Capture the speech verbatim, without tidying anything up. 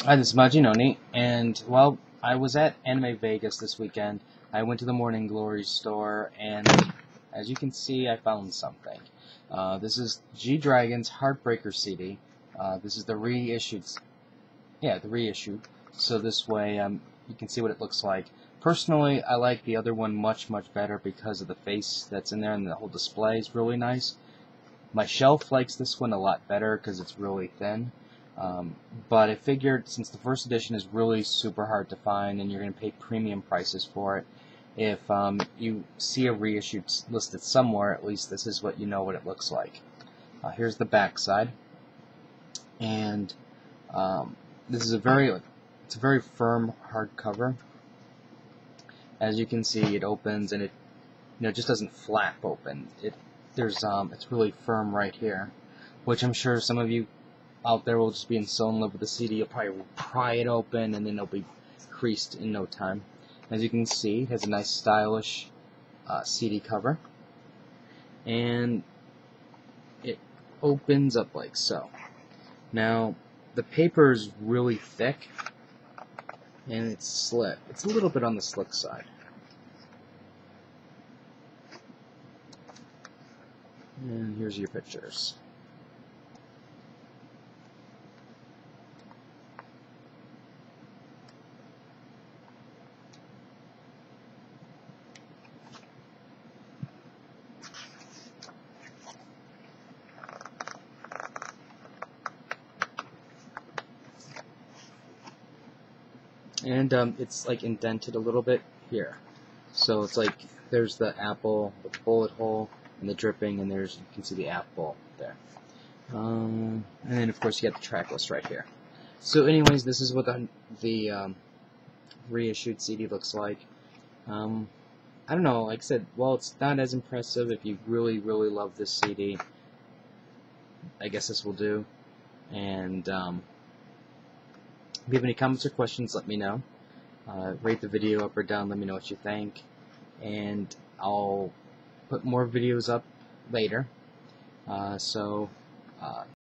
Hi, this is Majinoni, and well, I was at Anime Vegas this weekend. I went to the Morning Glory store, and as you can see, I found something. Uh, this is G-Dragon's Heartbreaker C D. Uh, this is the reissued, yeah, the reissued. So this way, um, you can see what it looks like. Personally, I like the other one much, much better because of the face that's in there, and the whole display is really nice. My shelf likes this one a lot better because it's really thin. Um, but I figured since the first edition is really super hard to find and you're going to pay premium prices for it, if um, you see a reissue listed somewhere, at least this is what you know what it looks like. Uh, here's the back side, and um, this is a very it's a very firm hardcover. As you can see, it opens and it you know just doesn't flap open. It there's um it's really firm right here, which I'm sure some of you out there will just be in so in love with the C D, you'll probably pry it open and then it'll be creased in no time. As you can see, it has a nice stylish uh, C D cover, and it opens up like so. Now, the paper is really thick, and it's slick. It's a little bit on the slick side. And here's your pictures. And um, it's like indented a little bit here. So it's like there's the apple, the bullet hole, and the dripping, and there's you can see the apple there. Um, and then of course you got the track list right here. So anyways, this is what the, the um, reissued C D looks like. Um, I don't know, like I said, well, it's not as impressive. If you really, really love this C D, I guess this will do. And um, if you have any comments or questions, let me know. Uh, rate the video up or down, let me know what you think. And I'll put more videos up later. Uh, so, uh,